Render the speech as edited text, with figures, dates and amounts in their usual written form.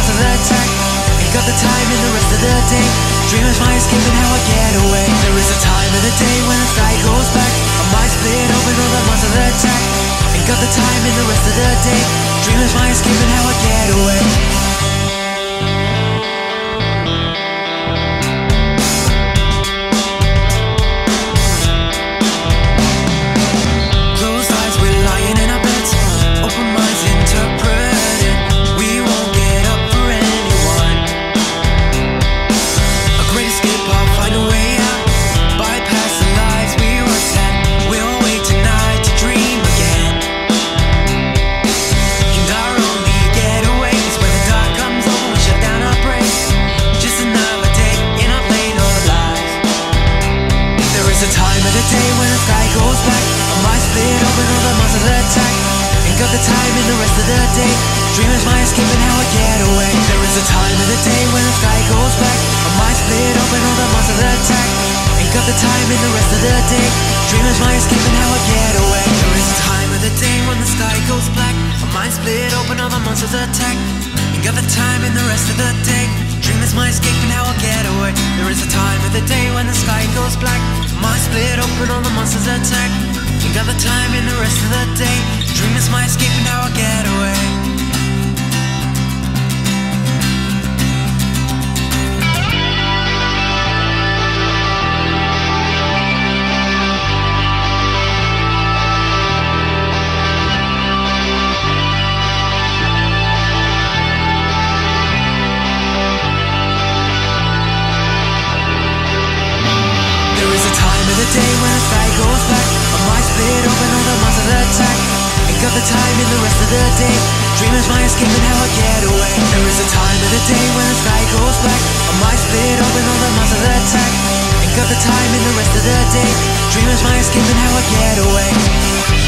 monsters attack. Ain't got the time in the rest of the day. Dreamers my escape and how I get away. There is a time of the day when the sky goes black. I might split open, all the monsters attack. Ain't got the time in the rest of the day. Dreamers my escape and how I get away. Got the time in the rest of the day. Dreamers my escape and how I get away. There is a time of the day when the sky goes black. I might split open, all the monsters attack. Ain't got the time in the rest of the day. Dreamers my escape and how I get away. There is a time of the day when the sky goes black. I might split open, all the monsters attack. Ain't got the time in the rest of the day. Dreamers my escape and how I get away. There is a time of the day when the sky goes black. I might split open, all the monsters attack. Ain't got the time in the rest of the day. Dream is my escape and how I get away. There is a time of the day when the sky goes black. I might split open, all the monsters attack. Ain't got the time in the rest of the day. Dreamers my escape and how I get away. There is a time of the day when the sky goes black. I might split open, all the monsters attack. Ain't got the time in the rest of the day. Dreamers my escape and how I get away.